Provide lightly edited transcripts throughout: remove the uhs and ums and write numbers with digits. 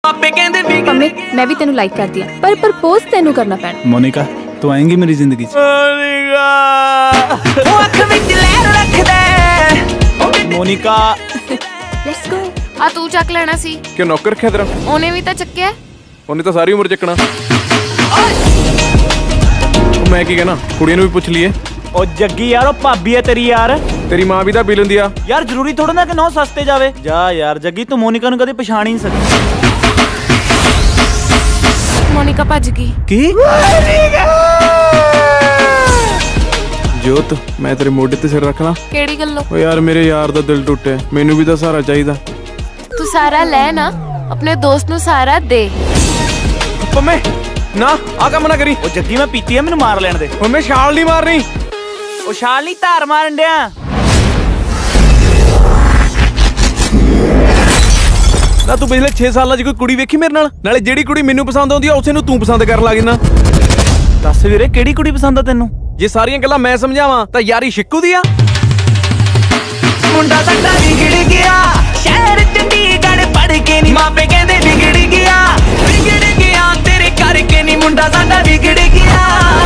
Mummy मैं भी तेनू लाइक करती हूं पर प्रपोज तेनू करना पैना। मोनिका तू आएंगी मेरी जिंदगी च। Monika let's go. आ तू चक लेना सी क्यों नौकर रखिया तेरा? ओने भी तो चक्या। ਉਹਨੇ ਤਾਂ ਸਾਰੀ ਉਮਰ ਚੱਕਣਾ। मैं की कहना कुड़िया भी पूछ लिए। ओ जग्गी यार ओ भाभी है तेरी यार। तेरी मां भी तो पी लेंदी आ यार। जरूरी थोड़ा ना कि नौ सस्ते जावे। जा यार जग्गी तू मोनिका नूं कदे पछाण ही नहीं सकती। मोनिका भज गई की? जोत मैं तेरे मोढे ते सिर रखना। केड़ी गल्लों? ओ यार मेरे यार दा दिल टुटे मैनू भी तो सहारा चाहिदा। तू सहारा ले ना अपने दोस्त नूं सहारा दे। पम्मे ना आ काम ना करी। ओ जग्गी मैं पीती है मैनू मार लेने दे। पम्मे छाल नहीं मारनी। ओ छाल नहीं धार मारन दिया। ना तू पिछले 6 साल च कोई कुड़ी वेखी मेरे नाल? नाले जेड़ी कुड़ी मैनू पसंद आउंदी आ उसे नू तू पसंद करन लग जाना। दस वीरे केड़ी कुड़ी पसंद आ तेनू? जे सारियां गल्लां मैं समझावां तां यारी शिक्कू दी आ। मुंडा साडा बिगड़ गया शहर चंडीगढ़ पढ़ के नी मापे कहंदे बिगड़ गया तेरे करके नी मुंडा साडा बिगड़ गया।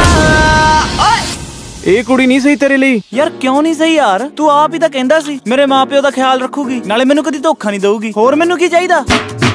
ਇਹ ਕੁੜੀ ਨਹੀਂ ਸਹੀ ਤੇਰੇ ਲਈ। यार क्यों नहीं सही यार? तू आप ही तो कहंदा सी मेरे मां प्यो दा ख्याल रखूगी नाले मैनू कदी धोखा नहीं दऊगी। होर मैनू की चाहिदा?